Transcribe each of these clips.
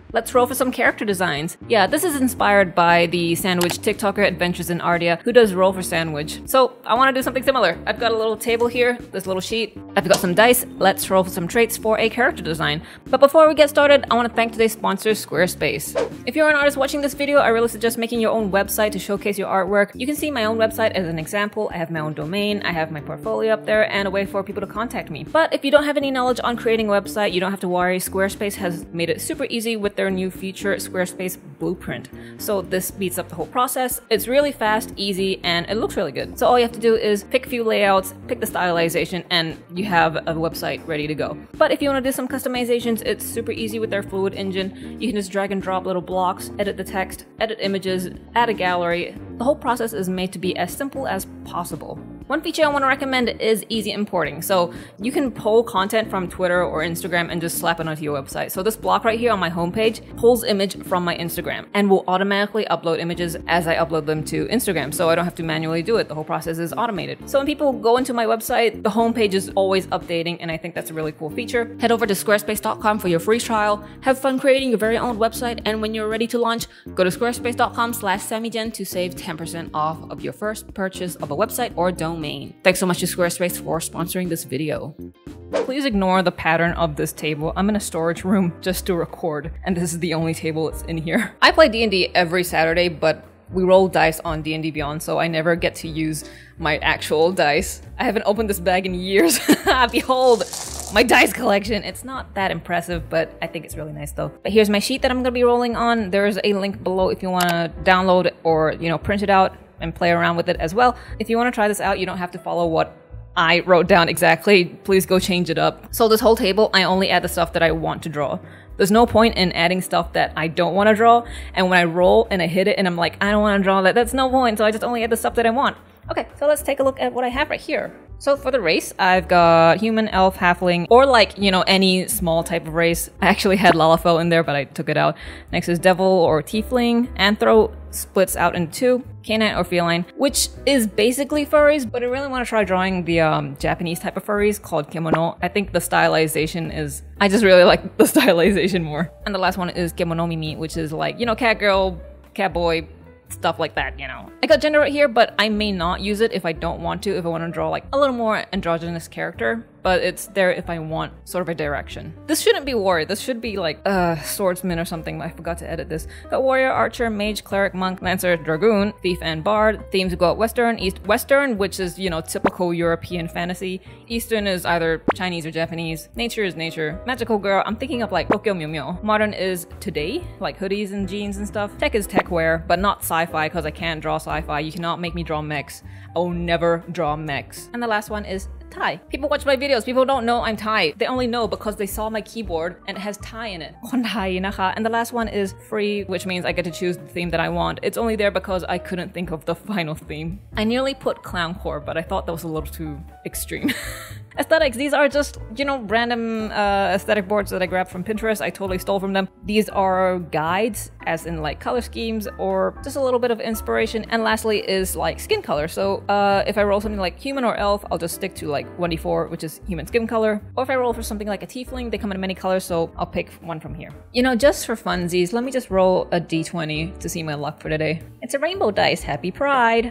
Let's roll for some character designs. Yeah, this is inspired by the sandwich TikToker Adventures in Ardia, who does roll for sandwich. So I want to do something similar. I've got a little table here, this little sheet. I've got some dice. Let's roll for some traits for a character design. But before we get started, I want to thank today's sponsor, Squarespace. If you're an artist watching this video, I really suggest making your own website to showcase your artwork. You can see my own website as an example. I have my own domain, I have my portfolio up there, and a way for people to contact me. But if you don't have any knowledge on creating a website, you don't have to worry. Squarespace has made it super easy with their new feature, Squarespace Blueprint. So this speeds up the whole process. It's really fast, easy, and it looks really good. So all you have to do is pick a few layouts, pick the stylization, and you have a website ready to go. But if you want to do some customizations, it's super easy with their Fluid engine. You can just drag and drop little blocks, edit the text, edit images, add a gallery. The whole process is made to be as simple as possible. One feature I want to recommend is easy importing. So you can pull content from Twitter or Instagram and just slap it onto your website. So this block right here on my homepage pulls image from my Instagram and will automatically upload images as I upload them to Instagram. So I don't have to manually do it. The whole process is automated. So when people go into my website, the homepage is always updating, and I think that's a really cool feature. Head over to squarespace.com for your free trial. Have fun creating your very own website, and when you're ready to launch, go to squarespace.com/SammyJen to save 10% off of your first purchase of a website or domain. Thanks so much to Squarespace for sponsoring this video. Please ignore the pattern of this table. I'm in a storage room just to record, and this is the only table that's in here. I play D&D every Saturday, but we roll dice on D&D Beyond, so I never get to use my actual dice. I haven't opened this bag in years. Behold, my dice collection. It's not that impressive, but I think it's really nice though. But here's my sheet that I'm gonna be rolling on. There's a link below if you wanna download or, print it out and play around with it as well. If you want to try this out, you don't have to follow what I wrote down exactly. Please go change it up. So this whole table, I only add the stuff that I want to draw. There's no point in adding stuff that I don't want to draw, and when I roll and I hit it and I'm like, I don't want to draw that, that's no point, so I just only add the stuff that I want. Okay, so let's take a look at what I have right here. So for the race, I've got human, elf, halfling, or any small type of race. I actually had Lalafell in there, but I took it out. Next is devil or tiefling. Anthro splits out into two. Canine or feline, which is basically furries, but I really want to try drawing the Japanese type of furries called kimono. I think the stylization is... I just really like the stylization more. And the last one is kemonomimi, which is cat girl, cat boy, stuff like that, I got gender right here, but I may not use it if I don't want to, if I want to draw a little more androgynous character, but it's there if I want sort of a direction. This shouldn't be warrior, this should be swordsman or something. I forgot to edit this. Got warrior, archer, mage, cleric, monk, lancer, dragoon, thief, and bard. Themes go western, east, western, which is, typical European fantasy. Eastern is either Chinese or Japanese. Nature is nature. Magical girl, I'm thinking of Tokyo Mew Mew. Modern is today, hoodies and jeans and stuff. Tech is tech wear, but not sci-fi because I can't draw sci-fi. You cannot make me draw mechs. I will never draw mechs. And the last one is Thai. People watch my videos, people don't know I'm Thai. They only know because they saw my keyboard and it has Thai in it.คนไทยนะคะ. And the last one is free, which means I get to choose the theme that I want. It's only there because I couldn't think of the final theme. I nearly put clowncore, but I thought that was a little too extreme. Aesthetics, these are just, random aesthetic boards that I grabbed from Pinterest. I totally stole from them. These are guides, as in color schemes or just a little bit of inspiration. And lastly is skin color. So if I roll something like human or elf, I'll just stick to 1d4, which is human skin color. Or if I roll for something like a tiefling, they come in many colors, so I'll pick one from here. Just for funsies, let me just roll a d20 to see my luck for today. It's a rainbow dice. Happy Pride.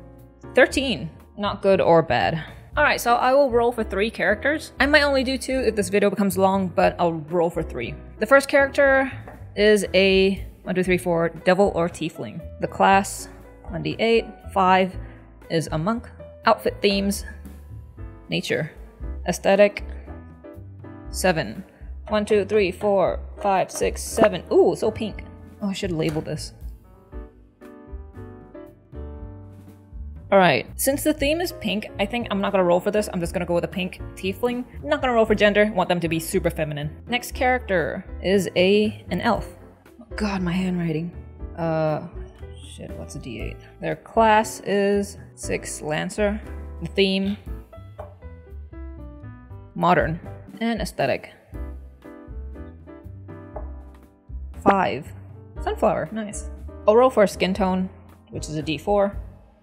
13. Not good or bad. Alright, so I will roll for 3 characters. I might only do 2 if this video becomes long, but I'll roll for 3. The first character is a 1, 2, 3, 4 devil or tiefling. The class 1d8. 5 is a monk. Outfit themes: nature. Aesthetic 7. 1, 2, 3, 4, 5, 6, 7. Ooh, so pink. Oh, I should label this. Alright, since the theme is pink, I think I'm not gonna roll for this. I'm just gonna go with a pink tiefling. I'm not gonna roll for gender. Want them to be super feminine. Next character is an elf. Oh god, my handwriting. Shit, what's a d8? Their class is 6 Lancer. The theme: modern. And aesthetic: 5 Sunflower. Nice. I'll roll for a skin tone, which is a d4.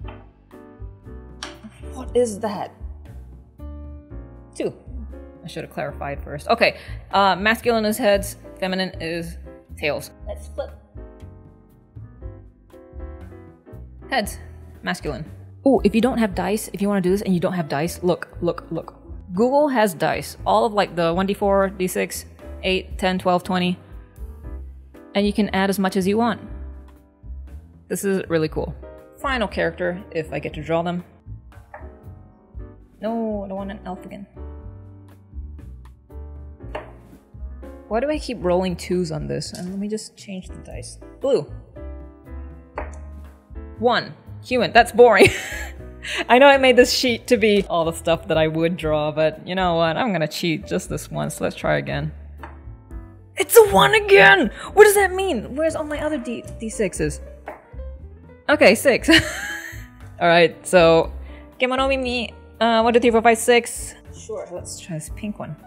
What is that? 2. I should have clarified first. Okay, masculine is heads, feminine is Tails. Let's flip. Heads. Masculine. Oh, if you don't have dice, if you want to do this and you don't have dice, look. Google has dice. All of like the 1d4, d6, 8, 10, 12, 20. And you can add as much as you want. This is really cool. Final character, if I get to draw them. No, I don't want an elf again. Why do I keep rolling 2s on this? And let me just change the dice. Blue. 1. Human. That's boring. I know I made this sheet to be all the stuff that I would draw, but you know what? I'm gonna cheat just this once. Let's try again. It's a 1 again! What does that mean? Where's all my other D6s? Okay, 6. Alright, so... Kemono Mimi. 1, 2, 3, 4, 5, 6. Sure, let's try this pink one.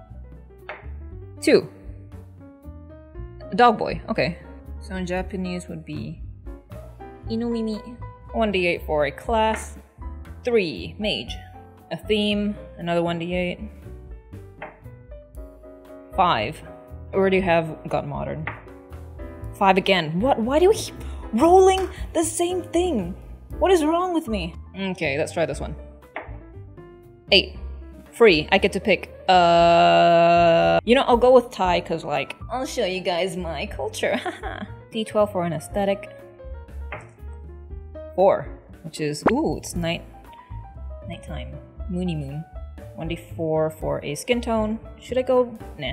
2. Dog boy, okay. So in Japanese would be... Inumimi. 1d8 for a class. 3. Mage. A theme. Another 1d8. 5. Already have got modern. 5 again. What? Why do we keep rolling the same thing? What is wrong with me? Okay, let's try this one. 8. Free. I get to pick. You know, I'll go with Thai because, like, I'll show you guys my culture. D12 for an aesthetic. 4, which is it's nighttime. Moony moon. 1d4 for a skin tone. Should I go? Nah.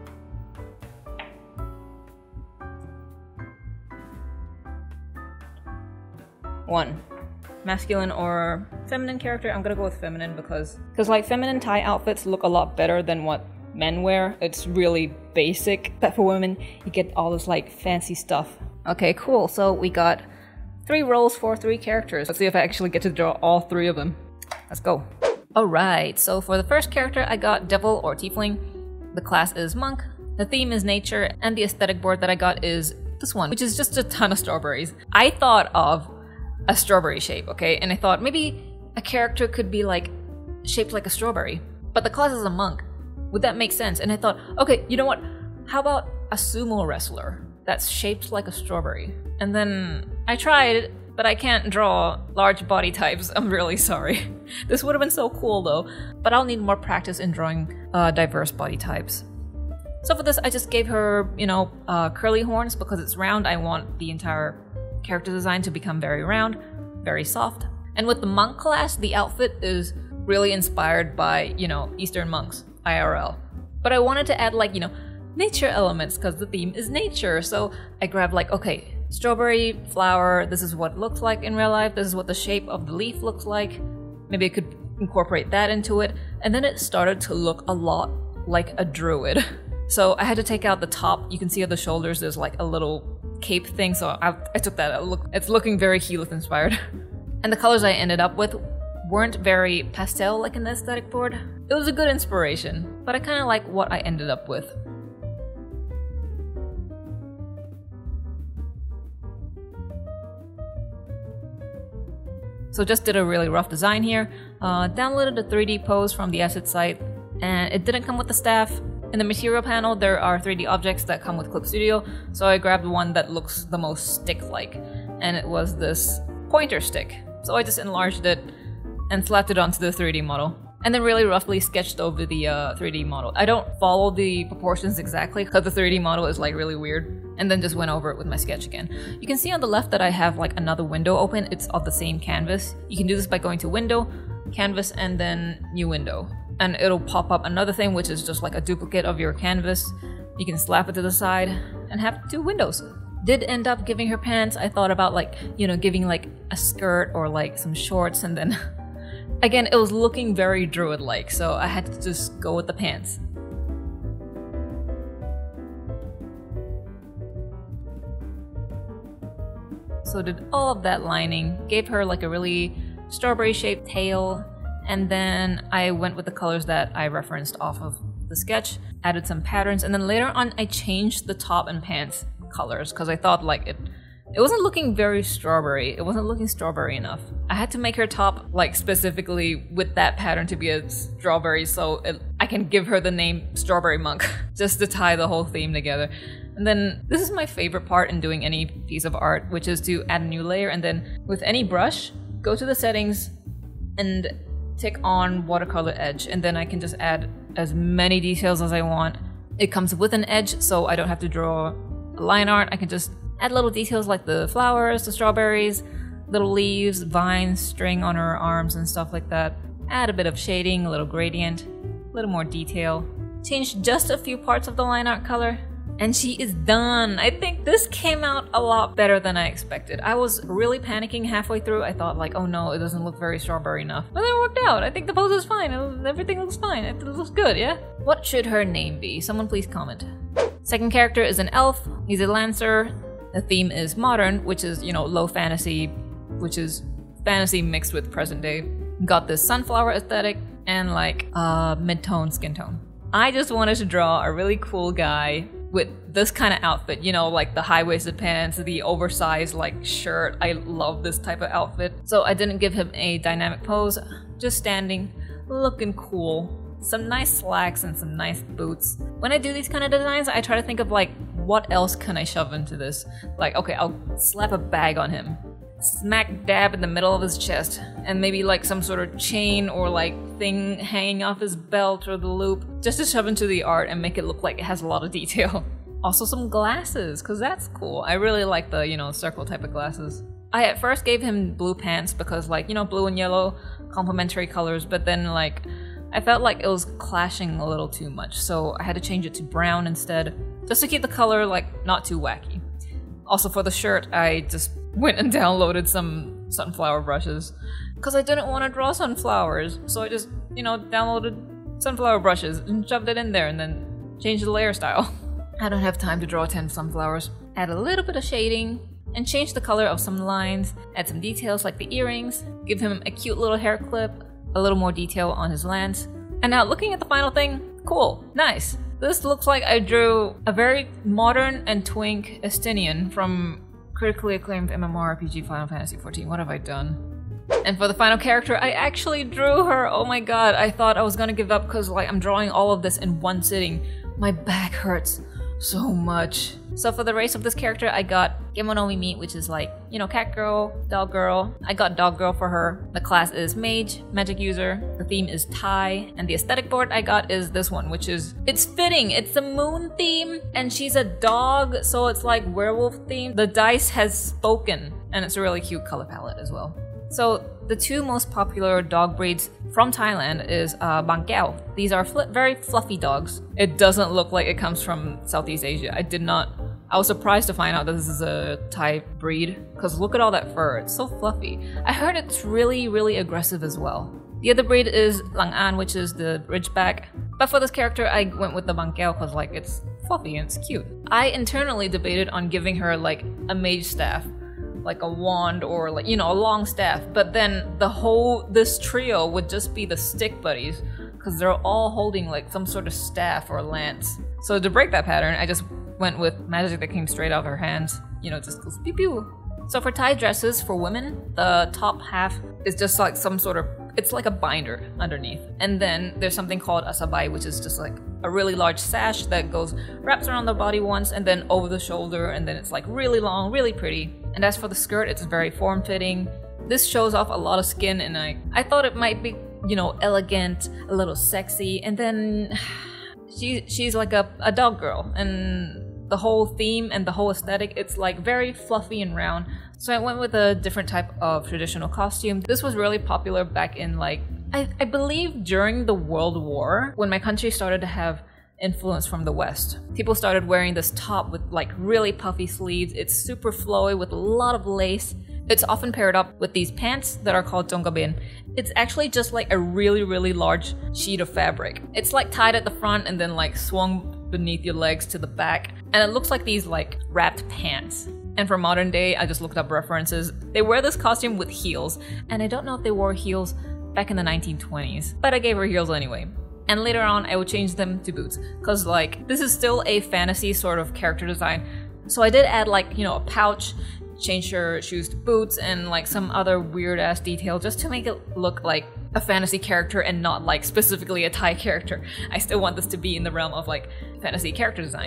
1. Masculine or feminine character? I'm gonna go with feminine because like feminine Thai outfits look a lot better than what men wear. It's really basic, but for women you get all this like fancy stuff. Okay, cool. So we got 3 rolls for 3 characters. Let's see if I actually get to draw all 3 of them. Let's go. Alright, so for the first character I got Devil or Tiefling. The class is Monk. The theme is nature, and the aesthetic board that I got is this one, which is just a ton of strawberries. I thought of a strawberry shape, okay? And I thought maybe a character could be like shaped like a strawberry, but the class is a monk. Would that make sense? And I thought, okay, you know what? How about a sumo wrestler that's shaped like a strawberry? And then I tried, but I can't draw large body types. I'm really sorry. This would have been so cool though, but I'll need more practice in drawing diverse body types. So for this, I just gave her, you know, curly horns because it's round. I want the entire character design to become very round, very soft. And with the monk class, the outfit is really inspired by, you know, Eastern monks, IRL. But I wanted to add like, you know, nature elements because the theme is nature. So I grabbed like, okay, strawberry flower, this is what it looks like in real life, this is what the shape of the leaf looks like. Maybe I could incorporate that into it. And then it started to look a lot like a druid. So I had to take out the top. You can see at the shoulders there's like a little cape thing, so I took that out. It's looking very Heath inspired. And the colors I ended up with weren't very pastel like in the aesthetic board. It was a good inspiration, but I kind of like what I ended up with. So just did a really rough design here. Downloaded a 3D pose from the asset site, and it didn't come with the staff. In the material panel, there are 3D objects that come with Clip Studio, so I grabbed one that looks the most stick-like, and it was this pointer stick. So I just enlarged it and slapped it onto the 3D model, and then really roughly sketched over the 3D model. I don't follow the proportions exactly because the 3D model is like really weird, and then just went over it with my sketch again. You can see on the left that I have like another window open. It's of the same canvas. You can do this by going to Window, Canvas, and then New Window. And it'll pop up another thing which is just like a duplicate of your canvas. You can slap it to the side and have 2 windows. Did end up giving her pants. I thought about like, you know, giving like a skirt or like some shorts, and then again, it was looking very druid-like, so I had to just go with the pants. So did all of that lining, gave her like a really strawberry-shaped tail, and then I went with the colors that I referenced off of the sketch, added some patterns, and then later on I changed the top and pants colors because I thought like it wasn't looking very strawberry. It wasn't looking strawberry enough. I had to make her top like specifically with that pattern to be a strawberry, so I can give her the name Strawberry Monk just to tie the whole theme together. And then this is my favorite part in doing any piece of art, which is to add a new layer and then with any brush, go to the settings and tick on watercolor edge, and then I can just add as many details as I want. It comes with an edge, so I don't have to draw a line art. I can just add little details like the flowers, the strawberries, little leaves, vines, string on her arms and stuff like that. Add a bit of shading, a little gradient, a little more detail. Change just a few parts of the line art color, and she is done. I think this came out a lot better than I expected. I was really panicking halfway through. I thought like, oh no, it doesn't look very strawberry enough. But it worked out. I think the pose is fine. Everything looks fine. It looks good, yeah? What should her name be? Someone please comment. Second character is an elf. He's a lancer. The theme is modern, which is, you know, low fantasy, which is fantasy mixed with present day. Got this sunflower aesthetic and like mid-tone skin tone. I just wanted to draw a really cool guy with this kind of outfit, you know, like the high-waisted pants, the oversized like shirt. I love this type of outfit. So I didn't give him a dynamic pose, just standing, looking cool. Some nice slacks and some nice boots. When I do these kind of designs, I try to think of like, what else can I shove into this? Like, okay, I'll slap a bag on him, smack dab in the middle of his chest, and maybe like some sort of chain or like thing hanging off his belt or the loop, just to shove into the art and make it look like it has a lot of detail. Also some glasses, because that's cool. I really like the, you know, circle type of glasses. I at first gave him blue pants because like, you know, blue and yellow, complementary colors, but then like, I felt like it was clashing a little too much, so I had to change it to brown instead, just to keep the color like not too wacky. Also for the shirt, I just went and downloaded some sunflower brushes because I didn't want to draw sunflowers, so I just, you know, downloaded sunflower brushes and shoved it in there and then changed the layer style. I don't have time to draw 10 sunflowers. Add a little bit of shading and change the color of some lines, add some details like the earrings, give him a cute little hair clip, a little more detail on his lance. And now looking at the final thing, cool, nice. This looks like I drew a very modern and twink Estinian from critically acclaimed MMORPG Final Fantasy XIV. What have I done? And for the final character, I actually drew her. Oh my god, I thought I was gonna give up because like I'm drawing all of this in one sitting. My back hurts so much. So for the race of this character, I got Gemonomi Meat, which is like, you know, cat girl, dog girl. I got dog girl for her. The class is mage, magic user. The theme is Thai. And the aesthetic board I got is this one, which is, it's fitting. It's the moon theme and she's a dog, so it's like werewolf theme. The dice has spoken and it's a really cute color palette as well. So the two most popular dog breeds from Thailand is Bang Kiao. These are very fluffy dogs. It doesn't look like it comes from Southeast Asia. I was surprised to find out that this is a Thai breed because look at all that fur. It's so fluffy. I heard it's really, really aggressive as well. The other breed is Lang An, which is the Ridgeback. But for this character, I went with the Bang Kiao because like it's fluffy and it's cute. I internally debated on giving her like a mage staff, like a wand or like, you know, a long staff, but then this trio would just be the stick buddies because they're all holding like some sort of staff or lance. So to break that pattern, I just went with magic that came straight out of her hands, you know, just goes pew pew. So for Thai dresses for women, the top half is just like some sort of, it's like a binder underneath. And then there's something called a sabai, which is just like a really large sash that wraps around the body once and then over the shoulder, and then it's like really long, really pretty. And as for the skirt, it's very form-fitting. This shows off a lot of skin and I thought it might be, you know, elegant, a little sexy, and then she's like a dog girl, and the whole theme and the whole aesthetic, it's like very fluffy and round. So I went with a different type of traditional costume. This was really popular back in like, I believe during the World War, when my country started to have influence from the West. People started wearing this top with like really puffy sleeves. It's super flowy with a lot of lace. It's often paired up with these pants that are called jongabin. It's actually just like a really, really large sheet of fabric. It's like tied at the front and then like swung beneath your legs to the back. And it looks like these like wrapped pants. And for modern day, I just looked up references. They wear this costume with heels. And I don't know if they wore heels back in the 1920s, but I gave her heels anyway. And later on, I would change them to boots. Cause like, this is still a fantasy sort of character design. So I did add like, you know, a pouch, change her shoes to boots, and like some other weird ass detail just to make it look like a fantasy character and not like specifically a Thai character. I still want this to be in the realm of like fantasy character design.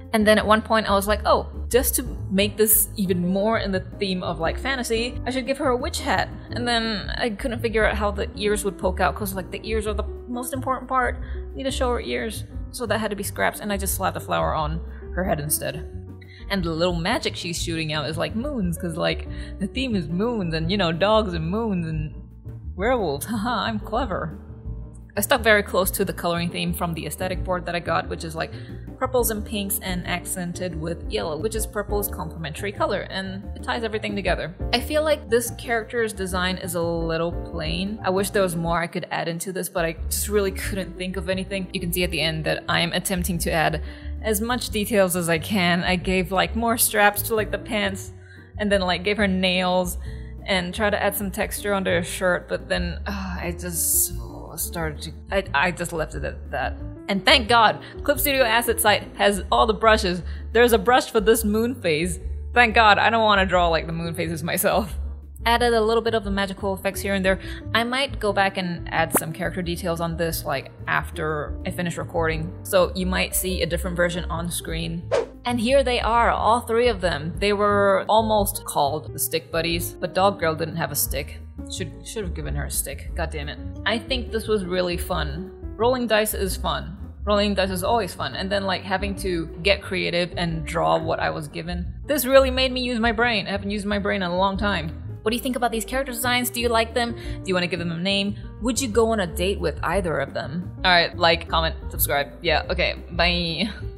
And then at one point I was like, oh, just to make this even more in the theme of like fantasy, I should give her a witch hat. And then I couldn't figure out how the ears would poke out because like the ears are the most important part. I need to show her ears. So that had to be scraps, and I just slapped a flower on her head instead. And the little magic she's shooting out is like moons, because like the theme is moons and, you know, dogs and moons and werewolves. Haha, I'm clever. I stuck very close to the coloring theme from the aesthetic board that I got, which is like purples and pinks and accented with yellow, which is purple's complementary color, and it ties everything together. I feel like this character's design is a little plain. I wish there was more I could add into this, but I just really couldn't think of anything. You can see at the end that I'm attempting to add as much details as I can. I gave like more straps to like the pants, and then like gave her nails, and try to add some texture under her shirt, but then I just I just left it at that. And thank God, Clip Studio Asset Site has all the brushes. There's a brush for this moon phase. Thank God, I don't want to draw like the moon phases myself. Added a little bit of the magical effects here and there. I might go back and add some character details on this like after I finish recording, so you might see a different version on screen. And here they are, all three of them. They were almost called the Stick Buddies, but Dog Girl didn't have a stick. Should have given her a stick, god damn it. I think this was really fun. Rolling dice is fun. Rolling dice is always fun, and then like having to get creative and draw what I was given. This really made me use my brain. I haven't used my brain in a long time. What do you think about these character designs? Do you like them? Do you want to give them a name? Would you go on a date with either of them? Alright, like, comment, subscribe. Yeah, okay, bye.